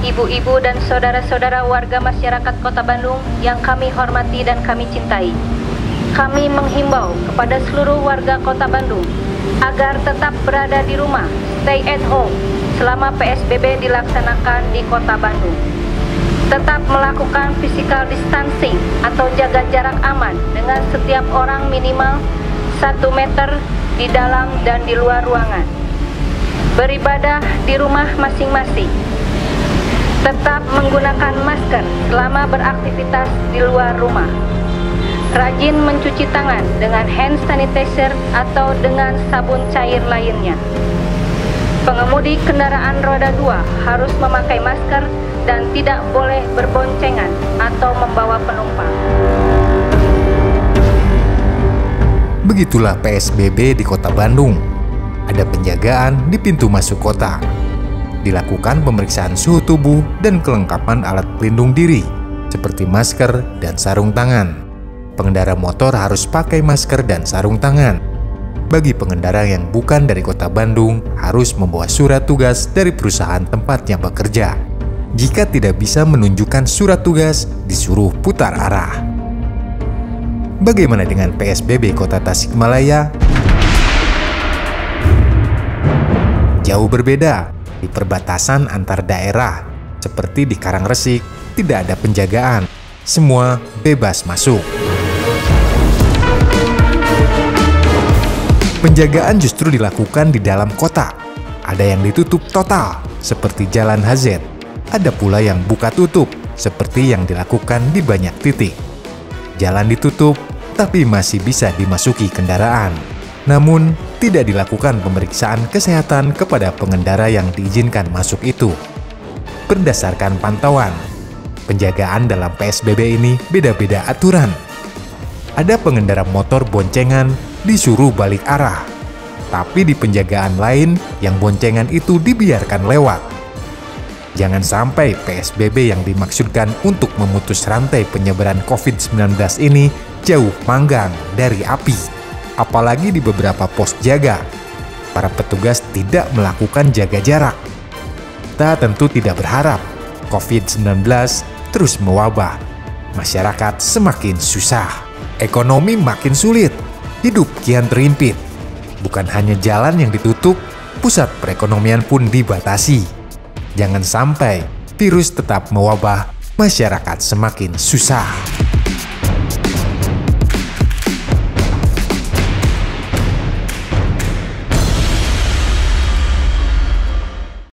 ibu-ibu dan saudara-saudara warga masyarakat Kota Bandung yang kami hormati dan kami cintai. Kami menghimbau kepada seluruh warga Kota Bandung agar tetap berada di rumah, stay at home, selama PSBB dilaksanakan di Kota Bandung. Tetap melakukan physical distancing atau jaga jarak aman dengan setiap orang minimal 1 meter di dalam dan di luar ruangan. Beribadah di rumah masing-masing. Tetap menggunakan masker selama beraktivitas di luar rumah. Rajin mencuci tangan dengan hand sanitizer atau dengan sabun cair lainnya. Pengemudi kendaraan roda 2 harus memakai masker dan tidak boleh berboncengan atau membawa penumpang. Begitulah PSBB di Kota Bandung. Ada penjagaan di pintu masuk kota. Dilakukan pemeriksaan suhu tubuh dan kelengkapan alat pelindung diri, seperti masker dan sarung tangan. Pengendara motor harus pakai masker dan sarung tangan. Bagi pengendara yang bukan dari Kota Bandung, harus membawa surat tugas dari perusahaan tempatnya bekerja. Jika tidak bisa menunjukkan surat tugas, disuruh putar arah. Bagaimana dengan PSBB Kota Tasikmalaya? Jauh berbeda. Di perbatasan antar daerah, seperti di Karangresik, tidak ada penjagaan. Semua bebas masuk. Penjagaan justru dilakukan di dalam kota. Ada yang ditutup total, seperti Jalan HZ. Ada pula yang buka tutup, seperti yang dilakukan di banyak titik. Jalan ditutup, tapi masih bisa dimasuki kendaraan. Namun, tidak dilakukan pemeriksaan kesehatan kepada pengendara yang diizinkan masuk itu. Berdasarkan pantauan, penjagaan dalam PSBB ini beda-beda aturan. Ada pengendara motor boncengan disuruh balik arah, tapi di penjagaan lain yang boncengan itu dibiarkan lewat. Jangan sampai PSBB yang dimaksudkan untuk memutus rantai penyebaran COVID-19 ini jauh panggang dari api. Apalagi di beberapa pos jaga, para petugas tidak melakukan jaga jarak. Kita tentu tidak berharap COVID-19 terus mewabah. Masyarakat semakin susah, ekonomi makin sulit, hidup kian terimpit. Bukan hanya jalan yang ditutup, pusat perekonomian pun dibatasi. Jangan sampai virus tetap mewabah, masyarakat semakin susah.